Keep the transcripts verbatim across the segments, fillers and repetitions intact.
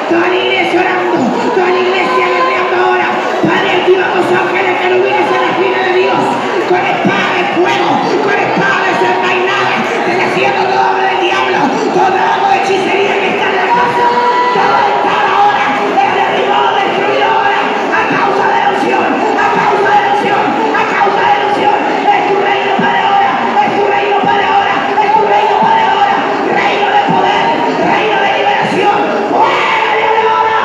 toda la iglesia orando, toda la iglesia guerreando ahora. Padre, activamos ángeles que iluminen en la fila de Dios, con espada de fuego, con espada desenvainada, deshaciendo todo obra del diablo, todo trabajo de hechicería que está en la casa, todo está ahora, es derribado, destruido ahora, a causa de la unción, a causa de la unción, a causa de la unción. Es tu reino para ahora, es tu reino para ahora, es tu reino para ahora, reino de poder, reino de liberación. ¡Fuera de ahora!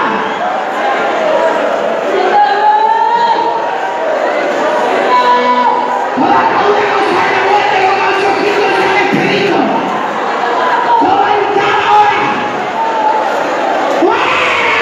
Toda causa de la muerte con ocho hijos del Espíritu. Todo está ahora. ¡Fuera!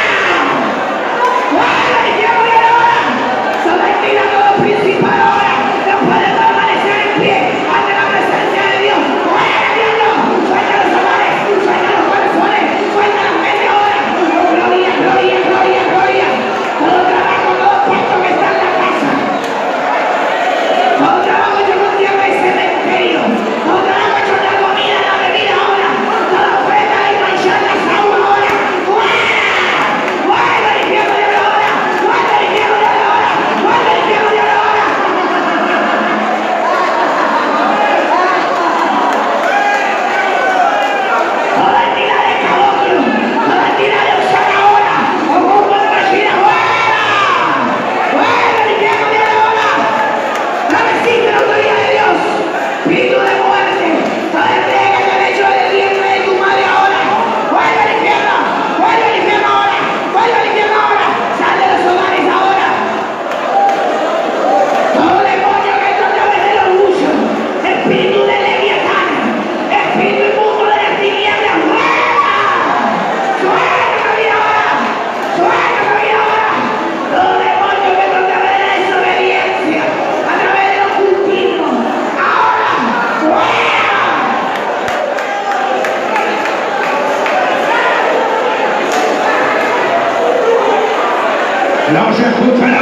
¡Fuera! ¡Dijimos de ahora! Sometida todo principal ahora. No puede permanecer en pie ante la presencia de Dios. ¡Fuera, diablo! ¡Suelta los hogares! ¡Suelta los corazones! ¡Suelta la mente ahora! ¡Gloria, gloria, gloria, gloria! Todo trabajo, todo puesto que está en la casa. Todo trabajo hecho con tierra y cementerio. Todo trabajo hecho en la comida, en la bebida ahora. Toda ofrenda y manchar las aguas ahora. ¡Fuera! ¡Fuera el infierno de ahora! ¡Fuera el infierno de ahora! ¡Fuera el infierno de ahora! Toda entidad de caboclo, toda entidad de usar ahora, o grupo de vecinos, ¡fuera! ¡Fuera el infierno de ahora! No resiste la autoridad de Dios. Espíritu de muerte, toda entrega que han hecho del vientre de tu madre ahora. ¡Vuelve al infierno! ¡Vuelve al infierno ahora! ¡Vuelve al infierno ahora! ¡Sal de los hogares ahora! Todo demonio que entra a través de los buchos, espíritu de Leviatán, espíritu inmundo de las tinieblas, ¡fuera! ¡Suéltame ahora! ¡Suéltame ahora! Todo demonio que entra a través de la desobediencia, a través del ocultismo, ahora, ¡fuera! No se escucha nada.